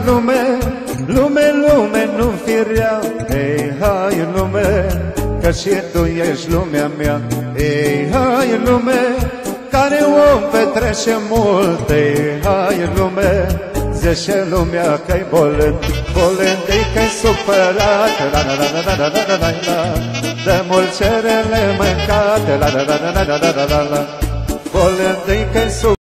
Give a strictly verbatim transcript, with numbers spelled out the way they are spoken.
lume, lume, lume, nu fi rea. Ei, hai lume, că și tu ești lumea mea. Ei, hai lume, care om petrece mult. Ei, hai lume, zice lumea că-i bolând, bolând, ei că-i supărat. La la la la la la la la la, de mult cerele mâncate. La la la la la la la la la, bolând, ei că-i supărat.